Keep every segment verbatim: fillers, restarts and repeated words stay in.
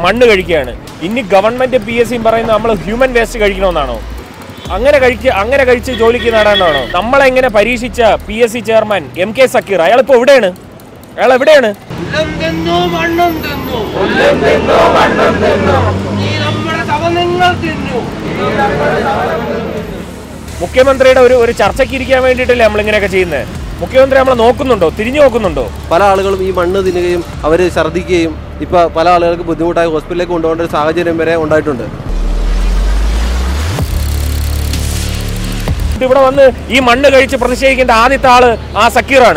മണ്ണ് കഴിക്കുകയാണ്. ഇനി ഗവൺമെന്റ് പി എസ് സിയും പറയുന്നത് നമ്മൾ ഹ്യൂമൻ വേസ്റ്റ് കഴിക്കണമെന്നാണോ? അങ്ങനെ കഴിച്ച് അങ്ങനെ കഴിച്ച് ജോലിക്ക് നേടാനാണോ? നമ്മളെങ്ങനെ പരീക്ഷിച്ച P S C chairman M K Zakir അയാളിപ്പോൾ എവിടെയാണ്? അയാൾ എവിടെയാണ്? മുഖ്യമന്ത്രിയുടെ ഒരു ഒരു ചർച്ചയ്ക്ക് ഇരിക്കാൻ വേണ്ടിയിട്ടല്ലേ നമ്മളിങ്ങനെയൊക്കെ ചെയ്യുന്നത്? മുഖ്യമന്ത്രി നമ്മളെ നോക്കുന്നുണ്ടോ? തിരിഞ്ഞു നോക്കുന്നുണ്ടോ? പല ആളുകളും ഈ മണ്ണ് തിന്നുകയും അവർ ഛർദ്ദിക്കുകയും ഇപ്പോൾ പല ആളുകൾക്ക് ബുദ്ധിമുട്ടായി ഹോസ്പിറ്റലിലേക്ക് കൊണ്ടുപോകേണ്ട ഒരു സാഹചര്യം വരെ ഉണ്ടായിട്ടുണ്ട്. ഇവിടെ വന്ന് ഈ മണ്ണ് കഴിച്ച് പ്രതിഷേധിക്കേണ്ട ആദ്യത്തെ ആള് ആ സക്കീറാണ്.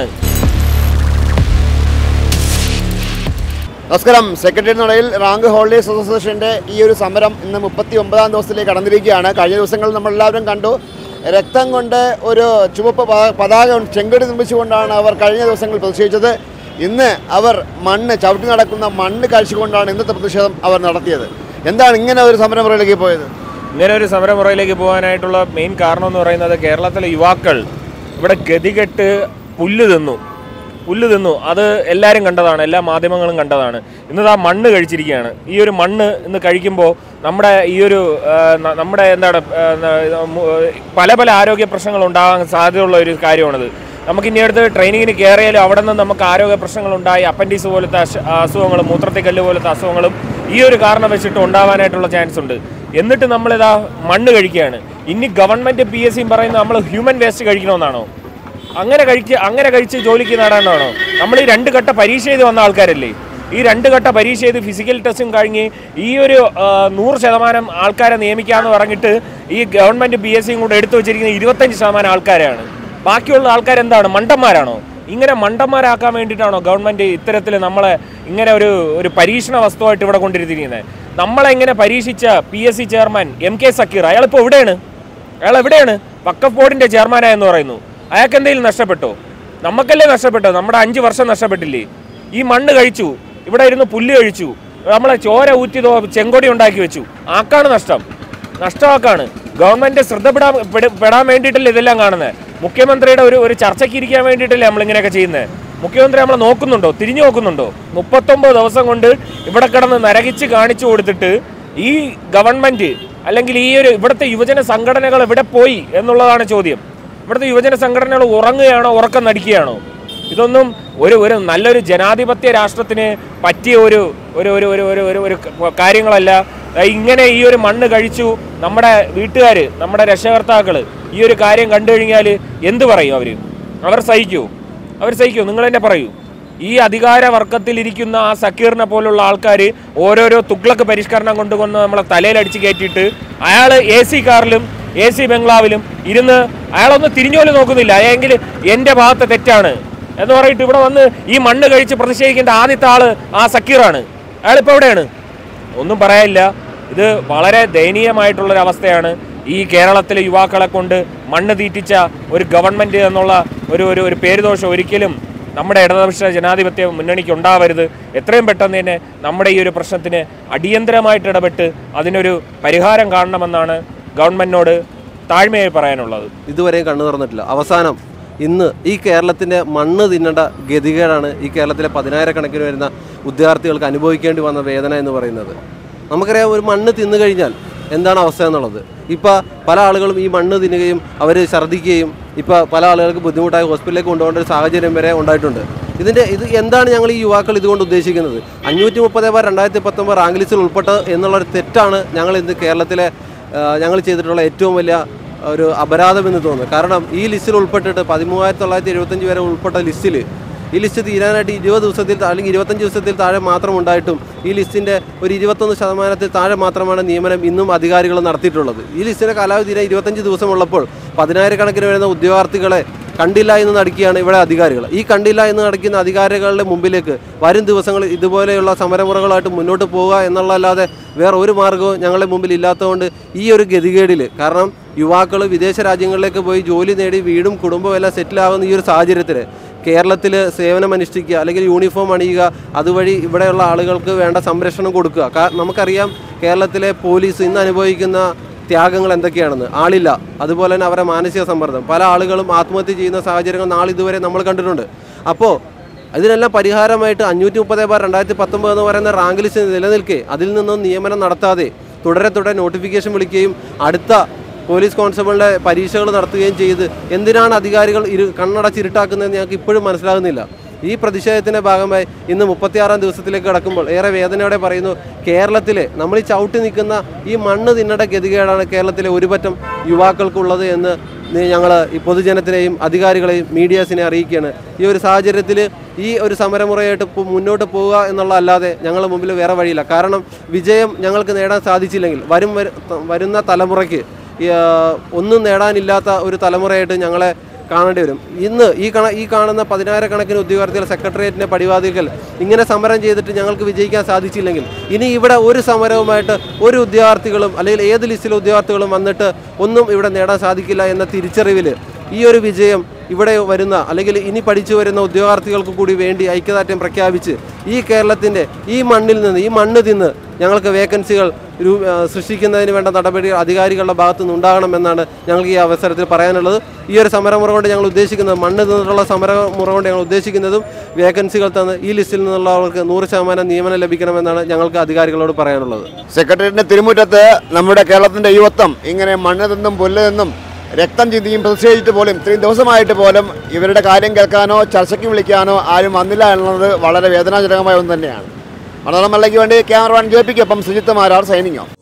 നമസ്കാരം. സെക്രട്ടേറിയറ്റ് നടയിൽ റാങ്ക് ഹോൾഡേഴ്സ് അസോസിയേഷൻ്റെ ഈ ഒരു സമരം ഇന്ന് മുപ്പത്തി ഒമ്പതാം ദിവസത്തിലേക്ക് കടന്നിരിക്കുകയാണ്. കഴിഞ്ഞ ദിവസങ്ങളിൽ നമ്മളെല്ലാവരും കണ്ടു, രക്തം കൊണ്ട് ഒരു ചുവപ്പ് പതാക ചെങ്കൊടി നിർമ്മിച്ചുകൊണ്ടാണ് അവർ കഴിഞ്ഞ ദിവസങ്ങളിൽ പ്രതിഷേധിച്ചത്. ഇന്ന് അവർ മണ്ണ് ചവിട്ടി നടക്കുന്ന മണ്ണ് കഴിച്ചുകൊണ്ടാണ് ഇന്നത്തെ പ്രതിഷേധം അവർ നടത്തിയത്. എന്താണ് ഇങ്ങനെ ഒരു സമരമുറയിലേക്ക് പോയത്? ഇങ്ങനെ ഒരു സമരമുറയിലേക്ക് പോകാനായിട്ടുള്ള മെയിൻ കാരണം എന്ന് പറയുന്നത് കേരളത്തിലെ യുവാക്കൾ ഇവിടെ ഗതികെട്ട് പുല്ല് തിന്നു പുല്ല് തിന്നു അത് എല്ലാവരും കണ്ടതാണ്, എല്ലാ മാധ്യമങ്ങളും കണ്ടതാണ്. ഇന്നത് ആ മണ്ണ് കഴിച്ചിരിക്കുകയാണ്. ഈ ഒരു മണ്ണ് ഇന്ന് കഴിക്കുമ്പോൾ നമ്മുടെ ഈ ഒരു നമ്മുടെ എന്താണ് പല പല ആരോഗ്യ പ്രശ്നങ്ങൾ ഉണ്ടാകാൻ സാധ്യതയുള്ള ഒരു കാര്യമാണിത്. നമുക്ക് ഇനി അടുത്ത് ട്രെയിനിങ്ങിന് കയറിയാലും അവിടെ നിന്ന് നമുക്ക് ആരോഗ്യ പ്രശ്നങ്ങളുണ്ടായി അപ്പൻഡിക്സ് പോലത്തെ അസുഖങ്ങളും മൂത്രത്തിക്കല്ല് പോലത്തെ അസുഖങ്ങളും ഈ ഒരു കാരണം വെച്ചിട്ട് ഉണ്ടാവാനായിട്ടുള്ള ചാൻസ് ഉണ്ട്. എന്നിട്ട് നമ്മളിതാ മണ്ണ് കഴിക്കുകയാണ്. ഇനി ഗവൺമെൻറ് പി എസ് സിയും പറയുന്നത് നമ്മൾ ഹ്യൂമൻ വേസ്റ്റ് കഴിക്കണമെന്നാണോ? അങ്ങനെ കഴിച്ച് അങ്ങനെ കഴിച്ച് ജോലിക്ക് നേടാനാണോ? നമ്മൾ ഈ രണ്ട് ഘട്ട പരീക്ഷ ചെയ്ത് വന്ന ആൾക്കാരല്ലേ? ഈ രണ്ട് ഘട്ട പരീക്ഷ ചെയ്ത് ഫിസിക്കൽ ടെസ്റ്റും കഴിഞ്ഞ് ഈ ഒരു നൂറ് ശതമാനം ആൾക്കാരെ നിയമിക്കാമെന്ന് പറഞ്ഞിട്ട് ഈ ഗവൺമെൻറ് പി എസ് സിയും കൂടെ എടുത്തു വെച്ചിരിക്കുന്ന ഇരുപത്തഞ്ച് ശതമാനം ആൾക്കാരാണ്. ബാക്കിയുള്ള ആൾക്കാരെന്താണ്? മണ്ടന്മാരാണോ? ഇങ്ങനെ മണ്ടന്മാരാക്കാൻ വേണ്ടിയിട്ടാണോ ഗവൺമെൻറ് ഇത്തരത്തിൽ നമ്മളെ ഇങ്ങനെ ഒരു ഒരു പരീക്ഷണ വസ്തുവായിട്ട് ഇവിടെ കൊണ്ടിരുത്തിയിരിക്കുന്നത്? നമ്മളെങ്ങനെ പരീക്ഷിച്ച P S C chairman M K Zakir അയാളിപ്പോൾ എവിടെയാണ്? അയാൾ എവിടെയാണ്? വഖഫ് ബോർഡിൻ്റെ ചെയർമാനായെന്ന് പറയുന്നു. അയാൾക്ക് എന്തെങ്കിലും നഷ്ടപ്പെട്ടോ? നമുക്കല്ലേ നഷ്ടപ്പെട്ടോ? നമ്മുടെ അഞ്ച് വർഷം നഷ്ടപ്പെട്ടില്ലേ? ഈ മണ്ണ് കഴിച്ചു, ഇവിടെ ഇരുന്ന് പുല്ല് കഴിച്ചു, നമ്മളെ ചോര ഊറ്റി ചെങ്കൊടി ഉണ്ടാക്കി വെച്ചു. ആക്കാണ് നഷ്ടം, നഷ്ടമാക്കാണ്. ഗവൺമെൻറ് ശ്രദ്ധപ്പെടാൻ പെടാൻ വേണ്ടിയിട്ടല്ലേ ഇതെല്ലാം കാണുന്നത്? മുഖ്യമന്ത്രിയുടെ ഒരു ഒരു ചർച്ചയ്ക്ക് ഇരിക്കാൻ വേണ്ടിയിട്ടല്ലേ നമ്മളിങ്ങനെയൊക്കെ ചെയ്യുന്നത്? മുഖ്യമന്ത്രി നമ്മളെ നോക്കുന്നുണ്ടോ? തിരിഞ്ഞു നോക്കുന്നുണ്ടോ? മുപ്പത്തൊമ്പത് ദിവസം കൊണ്ട് ഇവിടെ കിടന്ന് നരകിച്ച് കാണിച്ചു കൊടുത്തിട്ട് ഈ ഗവൺമെൻറ് അല്ലെങ്കിൽ ഈ ഒരു ഇവിടുത്തെ യുവജന സംഘടനകൾ എവിടെ പോയി എന്നുള്ളതാണ് ചോദ്യം. ഇവിടുത്തെ യുവജന സംഘടനകൾ ഉറങ്ങുകയാണോ, ഉറക്കം നടിക്കുകയാണോ? ഇതൊന്നും ഒരു ഒരു നല്ലൊരു ജനാധിപത്യ രാഷ്ട്രത്തിന് പറ്റിയ ഒരു ഒരു ഒരു ഒരു ഒരു ഒരു കാര്യങ്ങളല്ല. ഇങ്ങനെ ഈ ഒരു മണ്ണ് കഴിച്ചു നമ്മുടെ വീട്ടുകാർ, നമ്മുടെ രക്ഷകർത്താക്കൾ ഈ ഒരു കാര്യം കണ്ടു കഴിഞ്ഞാൽ എന്ത് പറയും? അവർ അവർ സഹിക്കൂ അവർ സഹിക്കൂ നിങ്ങൾ തന്നെ പറയൂ. ഈ അധികാര വർഗത്തിലിരിക്കുന്ന ആ സക്കീറിനെ പോലുള്ള ആൾക്കാർ ഓരോരോ തുഗ്ലക്ക് പരിഷ്കരണം കൊണ്ടുവന്ന് നമ്മളെ തലയിലടിച്ച് കയറ്റിയിട്ട് അയാൾ എ സി കാറിലും എ സി ബംഗ്ലാവിലും ഇരുന്ന് അയാളൊന്നും തിരിഞ്ഞോലും നോക്കുന്നില്ല. എങ്കിൽ എൻ്റെ ഭാഗത്തെ തെറ്റാണ് എന്ന് പറഞ്ഞിട്ട് ഇവിടെ വന്ന് ഈ മണ്ണ് കഴിച്ച് പ്രതിഷേധിക്കേണ്ട ആദ്യത്തെ ആള് ആ സക്കീറാണ്. അയാളിപ്പോൾ എവിടെയാണ്? ഒന്നും പറയാനില്ല. ഇത് വളരെ ദയനീയമായിട്ടുള്ളൊരവസ്ഥയാണ്. ഈ കേരളത്തിലെ യുവാക്കളെ കൊണ്ട് മണ്ണ് തീറ്റിച്ച ഒരു ഗവൺമെൻറ് എന്നുള്ള ഒരു ഒരു ഒരു പേരുദോഷം ഒരിക്കലും നമ്മുടെ ഇടതുപക്ഷ ജനാധിപത്യ മുന്നണിക്ക് ഉണ്ടാവരുത്. എത്രയും പെട്ടെന്ന് തന്നെ നമ്മുടെ ഈ ഒരു പ്രശ്നത്തിന് അടിയന്തരമായിട്ട് ഇടപെട്ട് അതിനൊരു പരിഹാരം കാണണമെന്നാണ് ഗവൺമെൻറ്റിനോട് താഴ്മയായി പറയാനുള്ളത്. ഇതുവരെയും കണ്ണു തുറന്നിട്ടില്ല. അവസാനം ഇന്ന് ഈ കേരളത്തിൻ്റെ മണ്ണ് തിന്നേണ്ട ഗതികേടാണ് ഈ കേരളത്തിലെ പതിനായിരക്കണക്കിന് വരുന്ന വിദ്യാർത്ഥികൾക്ക് അനുഭവിക്കേണ്ടി വന്ന വേദന എന്ന് പറയുന്നത്. നമുക്കറിയാം, ഒരു മണ്ണ് തിന്നു കഴിഞ്ഞാൽ എന്താണ് അവസ്ഥ എന്നുള്ളത്. ഇപ്പോൾ പല ആളുകളും ഈ മണ്ണ് തിന്നുകയും അവർ ഛർദ്ദിക്കുകയും ഇപ്പോൾ പല ആളുകൾക്ക് ബുദ്ധിമുട്ടായി ഹോസ്പിറ്റലിലേക്ക് കൊണ്ടുപോകേണ്ട ഒരു സാഹചര്യം വരെ ഉണ്ടായിട്ടുണ്ട്. ഇതിൻ്റെ ഇത് എന്താണ് ഞങ്ങൾ ഈ യുവാക്കൾ ഇതുകൊണ്ട് ഉദ്ദേശിക്കുന്നത്? അഞ്ഞൂറ്റി മുപ്പത് ബാർ രണ്ടായിരത്തി പത്തൊമ്പത് റാങ്ക് ലിസ്റ്റിൽ ഉൾപ്പെട്ടത് എന്നുള്ളൊരു തെറ്റാണ് ഞങ്ങൾ ഇന്ന് കേരളത്തിലെ ഞങ്ങൾ ചെയ്തിട്ടുള്ള ഏറ്റവും വലിയ ഒരു അപരാധമെന്ന് തോന്നുന്നു. കാരണം ഈ ലിസ്റ്റിൽ ഉൾപ്പെട്ടിട്ട് പതിമൂവായിരത്തി തൊള്ളായിരത്തി എഴുപത്തഞ്ച് വരെ ഉൾപ്പെട്ട ലിസ്റ്റിൽ ഈ ലിസ്റ്റ് തീരാനായിട്ട് ഇരുപത് ദിവസത്തിൽ അല്ലെങ്കിൽ ഇരുപത്തഞ്ച് ദിവസത്തിൽ താഴെ മാത്രം ഉണ്ടായിട്ടും ഈ ലിസ്റ്റിൻ്റെ ഒരു ഇരുപത്തൊന്ന് ശതമാനത്തിൽ താഴെ മാത്രമാണ് നിയമനം ഇന്നും അധികാരികൾ നടത്തിയിട്ടുള്ളത്. ഈ ലിസ്റ്റിൻ്റെ കാലാവധി തീരെ ഇരുപത്തഞ്ച് ദിവസമുള്ളപ്പോൾ പതിനായിരക്കണക്കിന് വരുന്ന ഉദ്യോഗാർത്ഥികളെ കണ്ടില്ല എന്ന് നടിക്കുകയാണ് ഇവിടെ അധികാരികൾ. ഈ കണ്ടില്ല എന്ന് നടക്കുന്ന അധികാരികളുടെ മുമ്പിലേക്ക് വരും ദിവസങ്ങളിൽ ഇതുപോലെയുള്ള സമരമുറകളായിട്ട് മുന്നോട്ട് പോവുക എന്നുള്ളതല്ലാതെ വേറെ ഒരു മാർഗ്ഗവും ഞങ്ങളുടെ മുമ്പിൽ ഇല്ലാത്തതുകൊണ്ട് ഈ ഒരു ഗതികേടിൽ, കാരണം യുവാക്കൾ വിദേശ രാജ്യങ്ങളിലേക്ക് പോയി ജോലി നേടി വീടും കുടുംബവും എല്ലാം സെറ്റിലാകുന്ന ഈ ഒരു സാഹചര്യത്തിൽ കേരളത്തിൽ സേവനം അനുഷ്ഠിക്കുക അല്ലെങ്കിൽ യൂണിഫോം അണിയുക, അതുവഴി ഇവിടെയുള്ള ആളുകൾക്ക് വേണ്ട സംരക്ഷണം കൊടുക്കുക. നമുക്കറിയാം കേരളത്തിലെ പോലീസ് ഇന്ന് അനുഭവിക്കുന്ന ത്യാഗങ്ങൾ എന്തൊക്കെയാണെന്ന്. ആളില്ല, അതുപോലെ തന്നെ അവരുടെ മാനസിക സമ്മർദ്ദം, പല ആളുകളും ആത്മഹത്യ ചെയ്യുന്ന സാഹചര്യങ്ങൾ നാളിതുവരെ നമ്മൾ കണ്ടിട്ടുണ്ട്. അപ്പോൾ അതിനെല്ലാം പരിഹാരമായിട്ട് അഞ്ഞൂറ്റി മുപ്പത് ബാർ രണ്ടായിരത്തി പത്തൊമ്പത് എന്ന് പറയുന്ന റാങ്ക് ലിസ്റ്റ് നിലനിൽക്കെ അതിൽ നിന്നും നിയമനം നടത്താതെ തുടരെ തുടരെ നോട്ടിഫിക്കേഷൻ വിളിക്കുകയും അടുത്ത പോലീസ് കോൺസ്റ്റബിളിൻ്റെ പരീക്ഷകൾ നടത്തുകയും ചെയ്ത് എന്തിനാണ് അധികാരികൾ ഇരു കണ്ണടച്ചിരുട്ടാക്കുന്നതെന്ന് ഞങ്ങൾക്ക് ഇപ്പോഴും മനസ്സിലാകുന്നില്ല. ഈ പ്രതിഷേധത്തിൻ്റെ ഭാഗമായി ഇന്ന് മുപ്പത്തിയാറാം ദിവസത്തിലേക്ക് കടക്കുമ്പോൾ ഏറെ വേദനയോടെ പറയുന്നു, കേരളത്തിലെ നമ്മൾ ഈ ചവിട്ടി നിൽക്കുന്ന ഈ മണ്ണ് തിന്നേണ്ട ഗതികേടാണ് കേരളത്തിലെ ഒരുപറ്റം യുവാക്കൾക്കുള്ളത് എന്ന് ഞങ്ങൾ ഈ പൊതുജനത്തിനെയും അധികാരികളെയും മീഡിയാസിനെ അറിയിക്കുകയാണ്. ഈ ഒരു സാഹചര്യത്തിൽ ഈ ഒരു സമരമുറയായിട്ട് മുന്നോട്ട് പോവുക എന്നുള്ളതല്ലാതെ ഞങ്ങളുടെ മുമ്പിൽ വേറെ വഴിയില്ല. കാരണം വിജയം ഞങ്ങൾക്ക് നേടാൻ സാധിച്ചില്ലെങ്കിൽ വരും വരുന്ന തലമുറയ്ക്ക് ഒന്നും നേടാനില്ലാത്ത ഒരു തലമുറയായിട്ട് ഞങ്ങളെ കാണേണ്ടി വരും. ഇന്ന് ഈ കണ ഈ കാണുന്ന പതിനായിരക്കണക്കിന് ഉദ്യോഗാർത്ഥികൾ സെക്രട്ടേറിയറ്റിൻ്റെ പടിവാതിൽക്കൽ ഇങ്ങനെ സമരം ചെയ്തിട്ട് ഞങ്ങൾക്ക് വിജയിക്കാൻ സാധിച്ചില്ലെങ്കിൽ ഇനി ഇവിടെ ഒരു സമരവുമായിട്ട് ഒരു ഉദ്യോഗാർത്ഥികളും അല്ലെങ്കിൽ ഏത് ലിസ്റ്റിലെ ഉദ്യോഗാർത്ഥികളും വന്നിട്ട് ഒന്നും ഇവിടെ നേടാൻ സാധിക്കില്ല എന്ന തിരിച്ചറിവിൽ ഈ ഒരു വിജയം ഇവിടെ വരുന്ന അല്ലെങ്കിൽ ഇനി പഠിച്ചു വരുന്ന ഉദ്യോഗാർത്ഥികൾക്ക് കൂടി വേണ്ടി ഐക്യദാർഢ്യം പ്രഖ്യാപിച്ച് ഈ കേരളത്തിൻ്റെ ഈ മണ്ണിൽ നിന്ന് ഈ മണ്ണ് തിന്ന് ഞങ്ങൾക്ക് വേക്കൻസികൾ സൃഷ്ടിക്കുന്നതിന് വേണ്ട നടപടികൾ അധികാരികളുടെ ഭാഗത്തു നിന്നുണ്ടാകണമെന്നാണ് ഞങ്ങൾക്ക് ഈ അവസരത്തിൽ പറയാനുള്ളത്. ഈ ഒരു സമരമുറ കൊണ്ട് ഞങ്ങൾ ഉദ്ദേശിക്കുന്നത് മണ്ണ് നിന്നുള്ള സമരമുറ കൊണ്ട് ഞങ്ങൾ ഉദ്ദേശിക്കുന്നതും വേക്കൻസികൾ തന്ന് ഈ ലിസ്റ്റിൽ നിന്നുള്ളവർക്ക് നൂറ് ശതമാനം നിയമനം ലഭിക്കണമെന്നാണ് ഞങ്ങൾക്ക് അധികാരികളോട് പറയാനുള്ളത്. സെക്രട്ടേറിയറ്റിന്റെ തിരുമുറ്റത്ത് നമ്മുടെ കേരളത്തിന്റെ യുവത്വം ഇങ്ങനെ മണ്ണ് നിന്നും പുല്ല് നിന്നും രക്തം ചിന്തിയും പ്രതിഷേധിച്ചിട്ട് പോലും ഇത്രയും ദിവസമായിട്ട് പോലും ഇവരുടെ കാര്യം കേൾക്കാനോ ചർച്ചയ്ക്ക് വിളിക്കാനോ ആരും വന്നില്ല എന്നുള്ളത് വളരെ വേദനാജനകമായ ഒന്ന് തന്നെയാണ്. മനോരമ മലയ്ക്ക് വേണ്ടി ക്യാമറമാൻ ജോപ്പിക്കൊപ്പം സുജിത്ത് മാരാർ സൈനിങ് ഓഫ്.